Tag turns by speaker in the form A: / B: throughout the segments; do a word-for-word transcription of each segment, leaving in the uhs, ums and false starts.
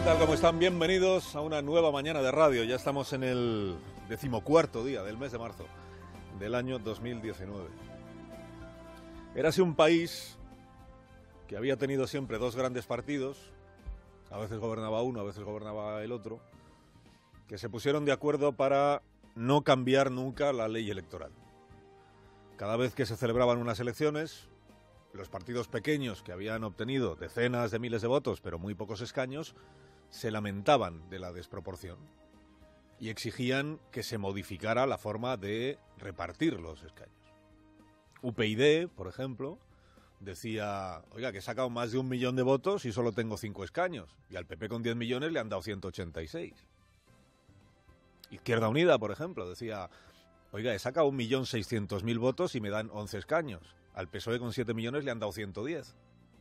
A: tal? ¿Cómo están? Bienvenidos a una nueva mañana de radio. Ya estamos en el decimocuarto día del mes de marzo del año dos mil diecinueve. Érase un país que había tenido siempre dos grandes partidos, a veces gobernaba uno, a veces gobernaba el otro, que se pusieron de acuerdo para no cambiar nunca la ley electoral. Cada vez que se celebraban unas elecciones, los partidos pequeños que habían obtenido decenas de miles de votos, pero muy pocos escaños, se lamentaban de la desproporción y exigían que se modificara la forma de repartir los escaños. U P y D, por ejemplo, decía, oiga, que he sacado más de un millón de votos y solo tengo cinco escaños, y al P P con diez millones le han dado ciento ochenta y seis. Izquierda Unida, por ejemplo, decía, oiga, he sacado un millón seiscientos mil votos y me dan once escaños, al P S O E con siete millones le han dado ciento diez.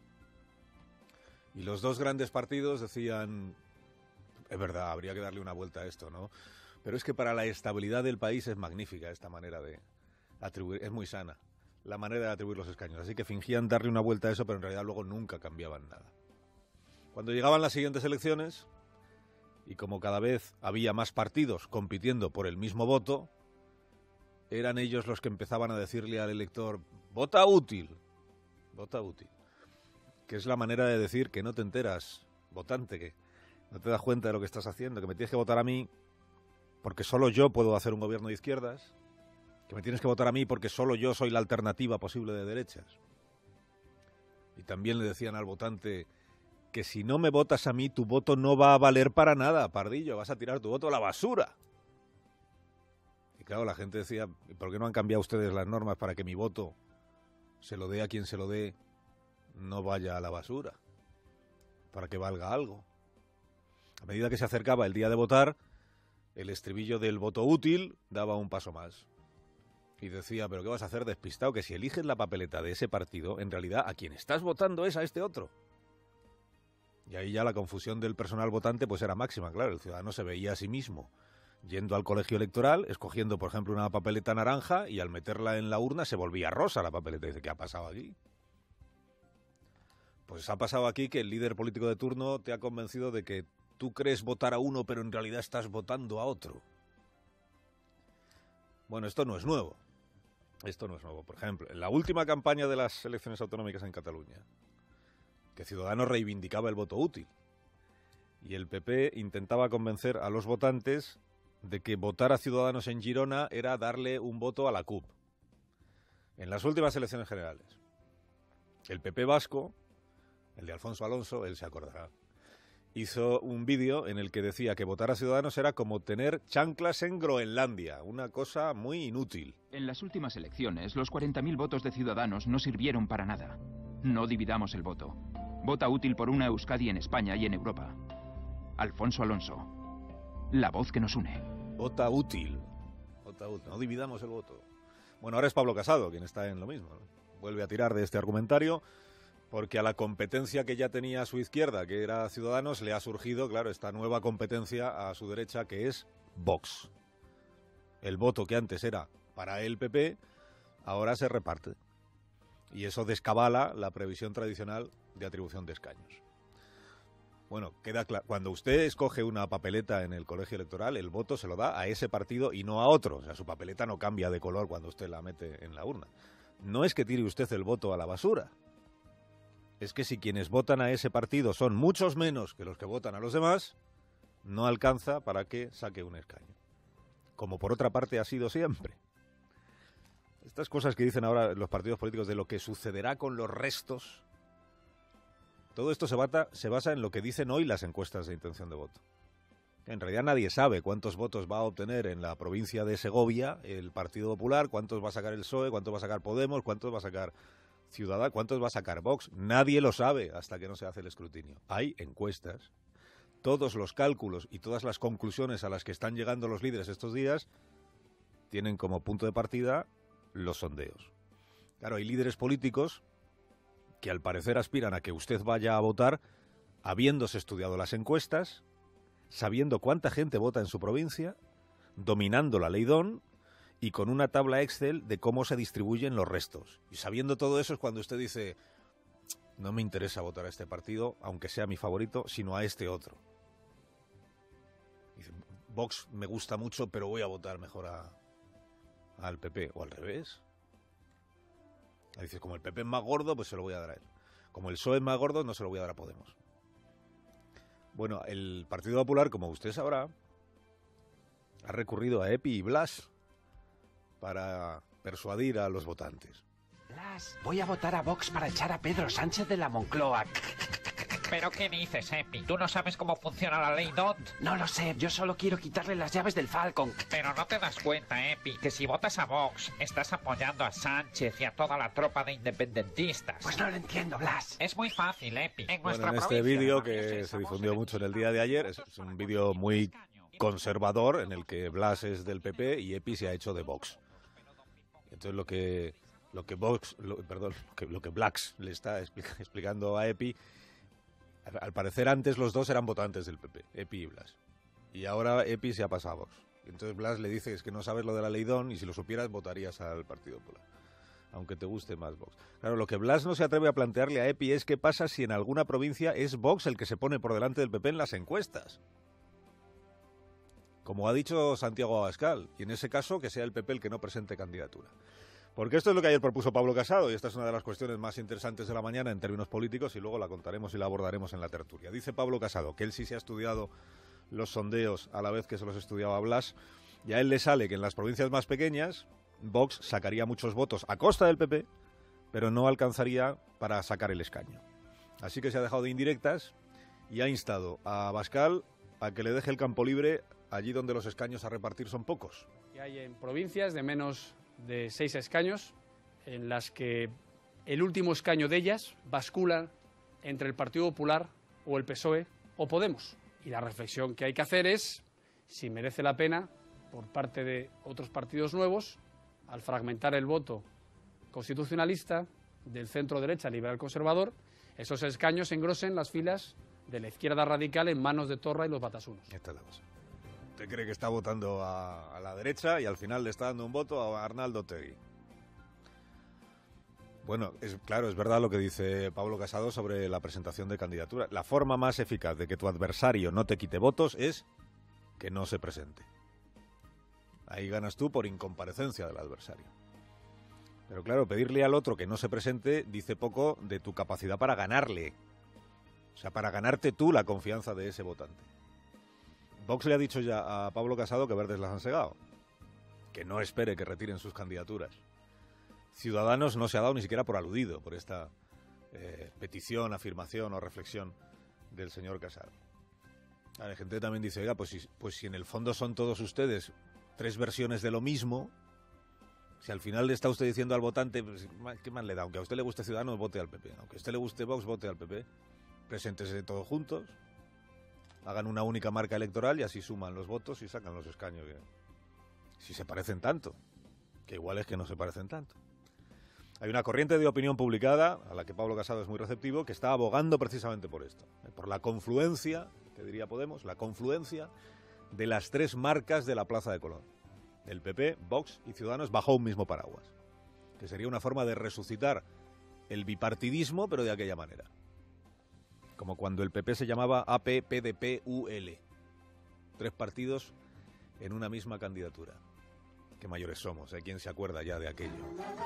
A: Y los dos grandes partidos decían, es verdad, habría que darle una vuelta a esto, ¿no? Pero es que para la estabilidad del país es magnífica esta manera de atribuir, es muy sana la manera de atribuir los escaños. Así que fingían darle una vuelta a eso, pero en realidad luego nunca cambiaban nada. Cuando llegaban las siguientes elecciones, y como cada vez había más partidos compitiendo por el mismo voto, eran ellos los que empezaban a decirle al elector, vota útil, vota útil. Que es la manera de decir que no te enteras, votante, que no te das cuenta de lo que estás haciendo, que me tienes que votar a mí porque solo yo puedo hacer un gobierno de izquierdas, que me tienes que votar a mí porque solo yo soy la alternativa posible de derechas. Y también le decían al votante que si no me votas a mí, tu voto no va a valer para nada, pardillo, vas a tirar tu voto a la basura. Y claro, la gente decía, ¿y por qué no han cambiado ustedes las normas para que mi voto se lo dé a quien se lo dé, no vaya a la basura, para que valga algo? A medida que se acercaba el día de votar, el estribillo del voto útil daba un paso más. Y decía, ¿pero qué vas a hacer, despistado? Que si eliges la papeleta de ese partido, en realidad a quien estás votando es a este otro. Y ahí ya la confusión del personal votante pues era máxima, claro, el ciudadano se veía a sí mismo yendo al colegio electoral, escogiendo por ejemplo una papeleta naranja y al meterla en la urna se volvía rosa la papeleta. Y dice, ¿qué ha pasado aquí? Pues ha pasado aquí que el líder político de turno te ha convencido de que tú crees votar a uno, pero en realidad estás votando a otro. Bueno, esto no es nuevo. Esto no es nuevo. Por ejemplo, en la última campaña de las elecciones autonómicas en Cataluña, que Ciudadanos reivindicaba el voto útil, y el P P intentaba convencer a los votantes de que votar a Ciudadanos en Girona era darle un voto a la C U P. En las últimas elecciones generales, el P P vasco, el de Alfonso Alonso, él se acordará, hizo un vídeo en el que decía que votar a Ciudadanos era como tener chanclas en Groenlandia, una cosa muy inútil.
B: En las últimas elecciones, los cuarenta mil votos de Ciudadanos no sirvieron para nada. No dividamos el voto. Vota útil por una Euskadi en España y en Europa. Alfonso Alonso, la voz que nos une.
A: Vota útil. Vota útil. No dividamos el voto. Bueno, ahora es Pablo Casado quien está en lo mismo, ¿no? Vuelve a tirar de este argumentario, porque a la competencia que ya tenía a su izquierda, que era Ciudadanos, le ha surgido, claro, esta nueva competencia a su derecha, que es Vox. El voto que antes era para el P P, ahora se reparte. Y eso descabala la previsión tradicional de atribución de escaños. Bueno, queda claro, cuando usted escoge una papeleta en el colegio electoral, el voto se lo da a ese partido y no a otro. O sea, su papeleta no cambia de color cuando usted la mete en la urna. No es que tire usted el voto a la basura. Es que si quienes votan a ese partido son muchos menos que los que votan a los demás, no alcanza para que saque un escaño. Como por otra parte ha sido siempre. Estas cosas que dicen ahora los partidos políticos de lo que sucederá con los restos, todo esto se, bata, se basa en lo que dicen hoy las encuestas de intención de voto. En realidad nadie sabe cuántos votos va a obtener en la provincia de Segovia el Partido Popular, cuántos va a sacar el P S O E, cuántos va a sacar Podemos, cuántos va a sacar Ciudadanos, cuántos va a sacar Vox. Nadie lo sabe hasta que no se hace el escrutinio. Hay encuestas. Todos los cálculos y todas las conclusiones a las que están llegando los líderes estos días tienen como punto de partida los sondeos. Claro, hay líderes políticos que al parecer aspiran a que usted vaya a votar habiéndose estudiado las encuestas, sabiendo cuánta gente vota en su provincia, dominando la ley Don y con una tabla Excel de cómo se distribuyen los restos. Y sabiendo todo eso es cuando usted dice, no me interesa votar a este partido, aunque sea mi favorito, sino a este otro. Vox me gusta mucho, pero voy a votar mejor a, al P P, o al revés. Dices, como el P P es más gordo, pues se lo voy a dar a él. Como el P S O E es más gordo, no se lo voy a dar a Podemos. Bueno, el Partido Popular, como usted sabrá, ha recurrido a Epi y Blas para persuadir a los votantes.
C: Blas, voy a votar a Vox para echar a Pedro Sánchez de la Moncloa.
D: ¿Pero qué dices, Epi? ¿Tú no sabes cómo funciona la ley D O T?
C: No lo sé, yo solo quiero quitarle las llaves del Falcon.
D: Pero no te das cuenta, Epi, que si votas a Vox, estás apoyando a Sánchez y a toda la tropa de independentistas.
C: Pues no lo entiendo, Blas.
D: Es muy fácil, Epi. En
A: Bueno,
D: nuestra
A: en este
D: provincia,
A: vídeo
D: la
A: que
D: mayoría
A: se
D: de
A: difundió
D: somos
A: mucho en el día de ayer, es, es un vídeo muy conservador en el que Blas es del P P y Epi se ha hecho de Vox. Entonces lo que lo que Vox, lo, perdón, lo que, lo que Blas le está explica, explicando a Epi, al parecer antes los dos eran votantes del P P, Epi y Blas. Y ahora Epi se ha pasado a Vox. Entonces Blas le dice, es que no sabes lo de la ley D O N y si lo supieras votarías al Partido Popular, aunque te guste más Vox. Claro, lo que Blas no se atreve a plantearle a Epi es qué pasa si en alguna provincia es Vox el que se pone por delante del P P en las encuestas. Como ha dicho Santiago Abascal, y en ese caso que sea el P P el que no presente candidatura. Porque esto es lo que ayer propuso Pablo Casado, y esta es una de las cuestiones más interesantes de la mañana en términos políticos, y luego la contaremos y la abordaremos en la tertulia. Dice Pablo Casado que él sí se ha estudiado los sondeos a la vez que se los estudiaba Blas, y a él le sale que en las provincias más pequeñas Vox sacaría muchos votos a costa del P P, pero no alcanzaría para sacar el escaño. Así que se ha dejado de indirectas y ha instado a Abascal a que le deje el campo libre allí donde los escaños a repartir son pocos.
E: Que hay en provincias de menos de seis escaños, en las que el último escaño de ellas bascula entre el Partido Popular o el P S O E o Podemos. Y la reflexión que hay que hacer es si merece la pena, por parte de otros partidos nuevos, al fragmentar el voto constitucionalista del centro-derecha liberal conservador, esos escaños engrosen las filas de la izquierda radical en manos de Torra y los batasunos.
A: Esta es la cosa. Usted cree que está votando a, a la derecha y al final le está dando un voto a Arnaldo Otegi. Bueno, es, claro, es verdad lo que dice Pablo Casado sobre la presentación de candidatura. La forma más eficaz de que tu adversario no te quite votos es que no se presente. Ahí ganas tú por incomparecencia del adversario. Pero claro, pedirle al otro que no se presente dice poco de tu capacidad para ganarle. O sea, para ganarte tú la confianza de ese votante. Vox le ha dicho ya a Pablo Casado que verdes las han segado, que no espere que retiren sus candidaturas. Ciudadanos no se ha dado ni siquiera por aludido por esta eh, petición, afirmación o reflexión del señor Casado. La gente también dice, oiga, pues si, pues si en el fondo son todos ustedes tres versiones de lo mismo, si al final le está usted diciendo al votante, pues, ¿qué más le da? Aunque a usted le guste Ciudadanos, vote al P P. Aunque a usted le guste Vox, vote al P P. Preséntese todos juntos, hagan una única marca electoral y así suman los votos y sacan los escaños. Si se parecen tanto, que igual es que no se parecen tanto. Hay una corriente de opinión publicada, a la que Pablo Casado es muy receptivo, que está abogando precisamente por esto, por la confluencia, que diría Podemos, la confluencia de las tres marcas de la Plaza de Colón, el P P, Vox y Ciudadanos bajo un mismo paraguas, que sería una forma de resucitar el bipartidismo, pero de aquella manera. Como cuando el P P se llamaba A P, P D P, U L. Tres partidos en una misma candidatura. Qué mayores somos, ¿eh? ¿Quién se acuerda ya de aquello?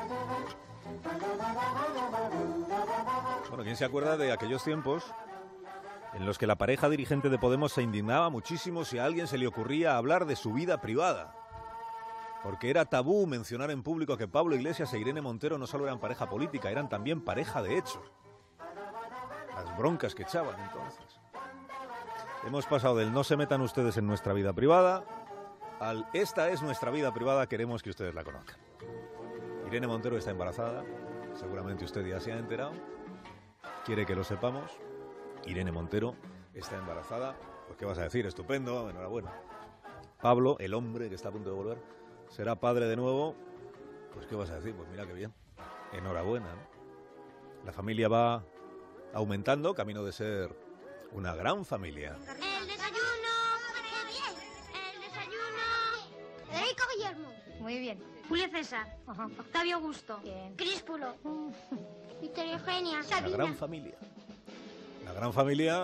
A: Bueno, ¿quién se acuerda de aquellos tiempos en los que la pareja dirigente de Podemos se indignaba muchísimo si a alguien se le ocurría hablar de su vida privada? Porque era tabú mencionar en público que Pablo Iglesias e Irene Montero no solo eran pareja política, eran también pareja de hecho. Las broncas que echaban entonces. Hemos pasado del no se metan ustedes en nuestra vida privada al esta es nuestra vida privada, queremos que ustedes la conozcan. Irene Montero está embarazada, seguramente usted ya se ha enterado, quiere que lo sepamos. Irene Montero está embarazada, pues qué vas a decir, estupendo, enhorabuena. Pablo, el hombre que está a punto de volver, será padre de nuevo, pues qué vas a decir, pues mira qué bien, enhorabuena, ¿no? La familia va aumentando, camino de ser una gran familia.
F: El desayuno. ¡Qué bien! El desayuno. Federico Guillermo.
G: Muy bien.
F: Julio César.
G: Ajá.
F: Octavio Augusto.
G: Bien.
F: Críspulo.
G: Mm.
F: Victoria Eugenia.
A: La
F: Sabina.
A: gran familia. La gran familia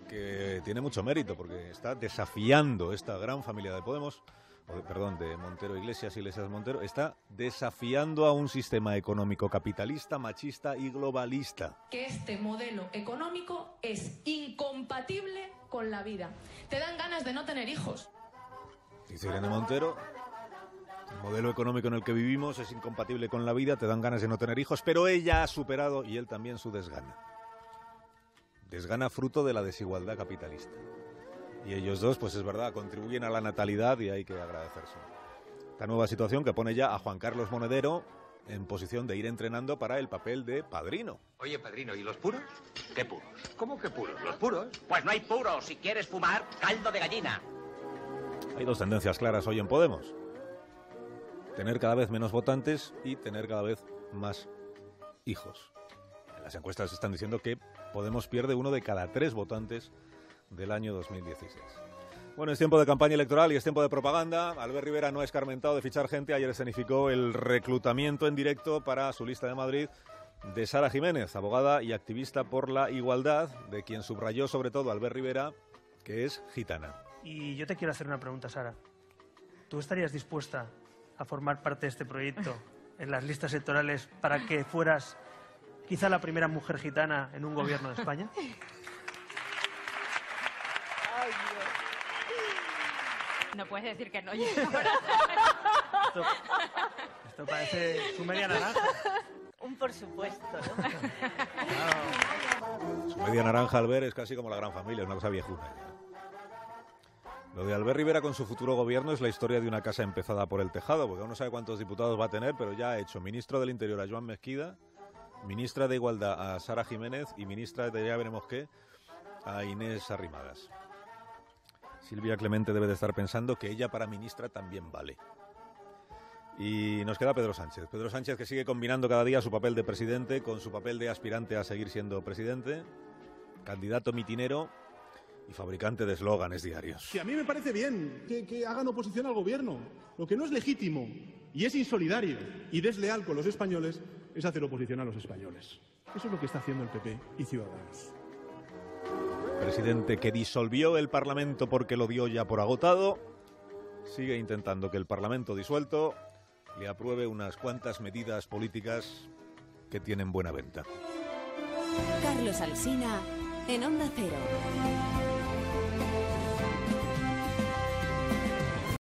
A: que tiene mucho mérito, porque está desafiando esta gran familia de Podemos, o, perdón, de Montero Iglesias, Iglesias Montero, está desafiando a un sistema económico capitalista, machista y globalista.
G: Que este modelo económico es incompatible con la vida. Te dan ganas de no tener hijos.
A: Dice Irene Montero, el modelo económico en el que vivimos es incompatible con la vida, te dan ganas de no tener hijos, pero ella ha superado, y él también, su desgana. Desgana fruto de la desigualdad capitalista. Y ellos dos, pues es verdad, contribuyen a la natalidad y hay que agradecerse. Esta nueva situación que pone ya a Juan Carlos Monedero en posición de ir entrenando para el papel de padrino.
H: Oye, padrino, ¿y los puros? ¿Qué puros? ¿Cómo que puros? ¿Los puros?
C: Pues no hay puros. Si quieres fumar, caldo de gallina.
A: Hay dos tendencias claras hoy en Podemos. Tener cada vez menos votantes y tener cada vez más hijos. Las encuestas están diciendo que Podemos pierde uno de cada tres votantes del año dos mil dieciséis. Bueno, es tiempo de campaña electoral y es tiempo de propaganda. Albert Rivera no ha escarmentado de fichar gente. Ayer escenificó el reclutamiento en directo para su lista de Madrid de Sara Jiménez, abogada y activista por la igualdad, de quien subrayó sobre todo Albert Rivera, que es gitana.
I: Y yo te quiero hacer una pregunta, Sara. ¿Tú estarías dispuesta a formar parte de este proyecto en las listas electorales para que fueras quizá la primera mujer gitana en un gobierno de España?
J: No puedes decir que no.
I: Esto, esto parece su media naranja.
J: Un por supuesto, ¿no?
A: Su media naranja, Albert, es casi como la gran familia, es una cosa viejuna. Lo de Albert Rivera con su futuro gobierno es la historia de una casa empezada por el tejado, porque uno no sabe cuántos diputados va a tener, pero ya ha hecho ministro del Interior a Joan Mesquida, ministra de Igualdad a Sara Jiménez y ministra de ya veremos qué a Inés Arrimadas. Silvia Clemente debe de estar pensando que ella para ministra también vale. Y nos queda Pedro Sánchez. Pedro Sánchez que sigue combinando cada día su papel de presidente con su papel de aspirante a seguir siendo presidente, candidato mitinero y fabricante de eslóganes diarios.
K: Que a mí me parece bien que, que hagan oposición al gobierno. Lo que no es legítimo y es insolidario y desleal con los españoles es hacer oposición a los españoles. Eso es lo que está haciendo el P P y Ciudadanos.
A: Presidente que disolvió el Parlamento porque lo dio ya por agotado, sigue intentando que el Parlamento disuelto le apruebe unas cuantas medidas políticas que tienen buena venta.
L: Carlos Alsina, en Onda Cero.